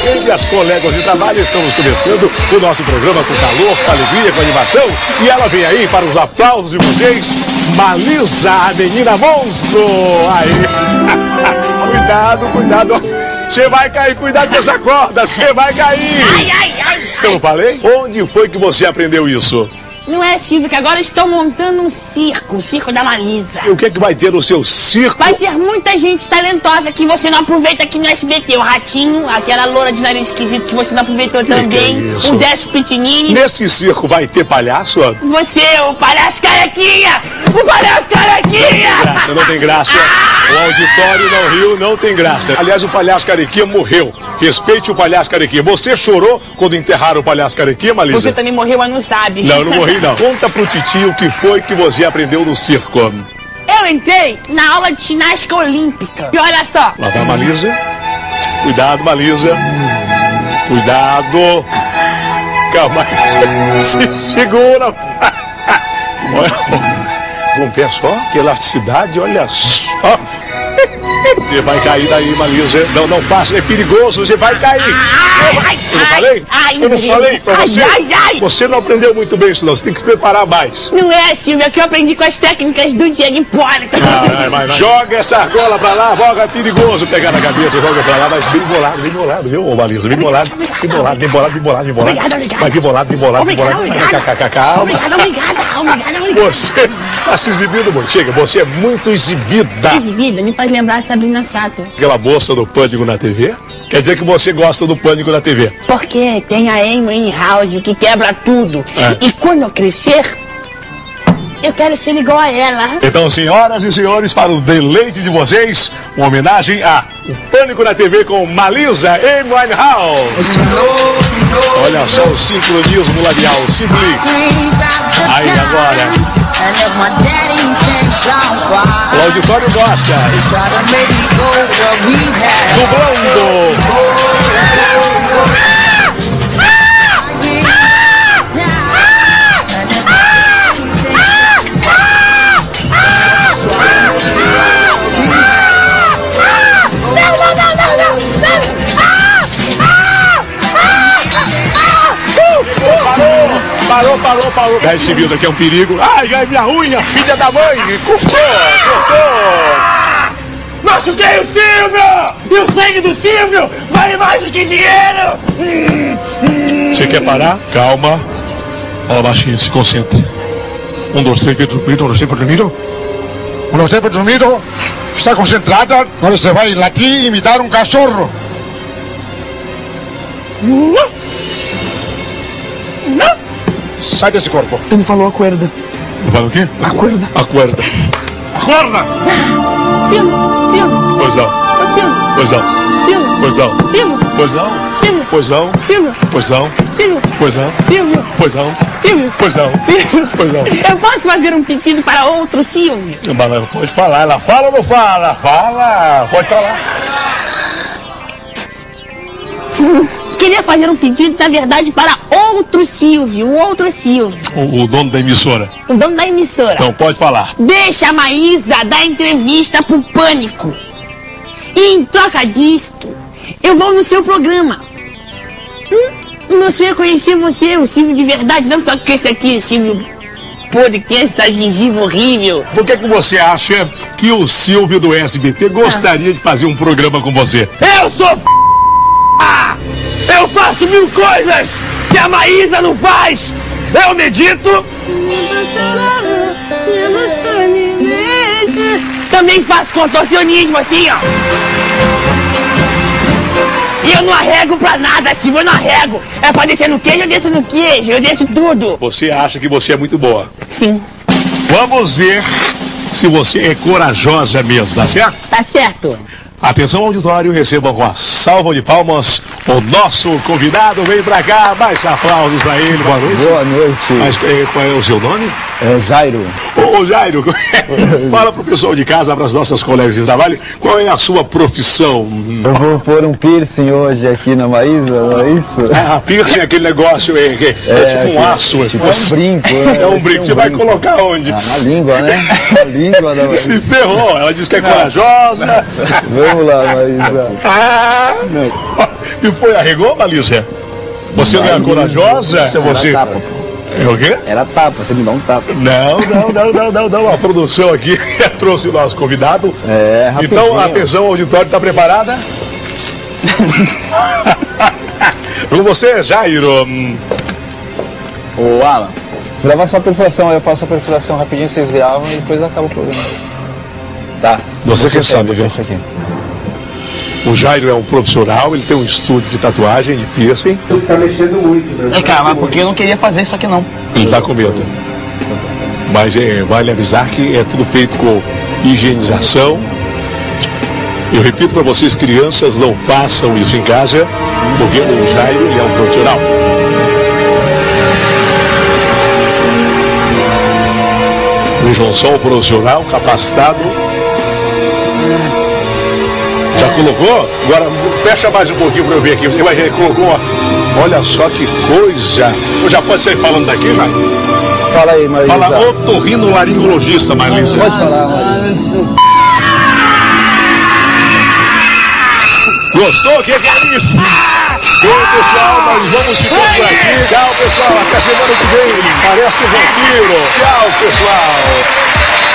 E as colegas de trabalho, estamos começando o nosso programa com calor, com alegria, com animação. E ela vem aí para os aplausos de vocês, Malisa, a menina monstro. Aí. Cuidado, cuidado. Você vai cair, cuidado com essa corda, você vai cair. Eu não falei? Onde foi que você aprendeu isso? Não é, Silvio, que agora estou montando um circo, o circo da Malisa. E o que é que vai ter no seu circo? Vai ter muita gente talentosa que você não aproveita aqui no SBT. O Ratinho, aquela loura de nariz esquisito que você não aproveitou também. Que é isso? O Décio Pitinini. Nesse circo vai ter palhaço? Você, o palhaço carequinha! O palhaço carequinha! Graça, não tem graça. O auditório não riu, não tem graça. Aliás, o palhaço carequinha morreu. Respeite o palhaço carequinha. Você chorou quando enterraram o palhaço carequinha, Malisa? Você também morreu, mas não sabe. Não, não morri não. Conta pro titio o que foi que você aprendeu no circo. Eu entrei na aula de ginástica olímpica. E olha só. Lá vai a Malisa. Cuidado, Malisa. Cuidado. Calma aí. Se segura. Com um pé só, que elasticidade, olha só. Você vai cair daí, Malisa. Não, não passa, é perigoso, você vai cair. Eu não falei? Eu não falei pra você? Você não aprendeu muito bem isso não, você tem que se preparar mais. Não é, Silvio, é que eu aprendi com as técnicas do Diego Hipólito. Vai. Joga essa argola pra lá, joga, é perigoso pegar na cabeça, joga pra lá, mas bem bolado, viu, ô Malisa? Bem bolado. Vai vir bolado. Obrigada. Você tá se exibindo muito, chega, você é muito exibida. Exibida, me faz lembrar a Sabrina Sato. Aquela moça do Pânico na TV? Quer dizer que você gosta do Pânico na TV? Porque tem a Amy House que quebra tudo. E quando eu crescer, eu quero ser igual a ela. Então, senhoras e senhores, para o deleite de vocês, uma homenagem a O Pânico na TV com Malisa Amy Winehouse. Olha só o sincronismo labial, simples. Aí, agora. O auditório gosta. Dublando. Parou. Esse vídeo aqui é um perigo. Ai, minha unha, filha da mãe. Cortou. Machuquei o Silvio! E o sangue do Silvio vale mais do que dinheiro! Você quer parar? Calma. Fala baixinho, se concentre. 1, 2, 3, dormido. 1, 2, 3, dormido. 1, 2, 3, dormido. Está concentrada? Agora você vai latir e imitar um cachorro. Não! Sai desse corpo. Ele falou acorda. Fala o quê? Acorda. Acorda. Silvio. Pois não. Silvio. Pois não. Silvio. Pois não. Silvio. Pois não. Silvio. Pois não. Silvio. Pois não. Silvio. Pois não. Silvio. Pois não. Silvio. Pois não. Silvio. Pois não. Eu posso fazer um pedido para outro Silvio? Mas pode falar. Ela fala ou não fala? Fala. Pode falar. Queria fazer um pedido, na verdade, para outro Silvio, o outro Silvio. O dono da emissora. O dono da emissora. Então pode falar. Deixa a Maísa dar entrevista pro Pânico. E em troca disto, eu vou no seu programa. O meu sonho é conhecer você, o Silvio de verdade, não só com esse aqui, Silvio podre, que tem essa gengiva horrível. Por que você acha que o Silvio do SBT gostaria de fazer um programa com você? Eu sou Eu faço 1000 coisas que a Maísa não faz! Eu medito! Também faço contorcionismo assim, ó. E eu não arrego pra nada, Silvio, eu não arrego. É pra descer no queijo, eu desço no queijo, eu desço tudo. Você acha que você é muito boa? Sim. Vamos ver se você é corajosa mesmo, tá certo? Tá certo. Atenção, auditório, recebam com a salva de palmas o nosso convidado. Vem pra cá, mais aplausos pra ele. Boa noite. Boa noite. Mas qual é o seu nome? É Jairo. Ô Jairo, fala pro pessoal de casa, para as nossas colegas de trabalho, qual é a sua profissão? Eu vou pôr um piercing hoje aqui na Maísa, não é isso? Ah, piercing é aquele negócio é tipo um aço. Tipo um brinco. É um brinco. Você vai colocar onde? Na língua, né? Na língua da Maísa. Se ferrou. Ela disse que é corajosa. Vamos lá, Maísa. Ah! E foi, arregou, Malícia? Você não é corajosa? Você... Tapa, pô. É o quê? Era tapa, você me dá um tapa. Não. A produção aqui trouxe o nosso convidado. Rapidinho. Então, atenção, o auditório está preparada? Com você, Jairo. Ô, Alan, grava só a perfuração, aí eu faço a perfuração rapidinho, vocês gravam e depois acaba o programa. Tá. Você que sabe, viu? Aqui. O Jairo é um profissional, ele tem um estúdio de tatuagem, de piercing. Tu tá mexendo muito, né? Cara, mas porque eu não queria fazer isso aqui não. Ele está com medo. Mas vale avisar que é tudo feito com higienização. Eu repito para vocês, crianças, não façam isso em casa, porque o Jairo ele é um profissional. Vejam só, um profissional capacitado. Já colocou? Agora fecha mais um pouquinho para eu ver aqui. Ele colocou uma... Olha só que coisa. Já pode sair falando daqui, vai? Fala aí, Maísa. Fala otorrinolaringologista, Maísa. Pode falar, Maísa. Gostou? O que é isso? Bom, pessoal, nós vamos ficando por aqui. Tchau, pessoal. Até semana que vem. Parece um vampiro. Tchau, pessoal.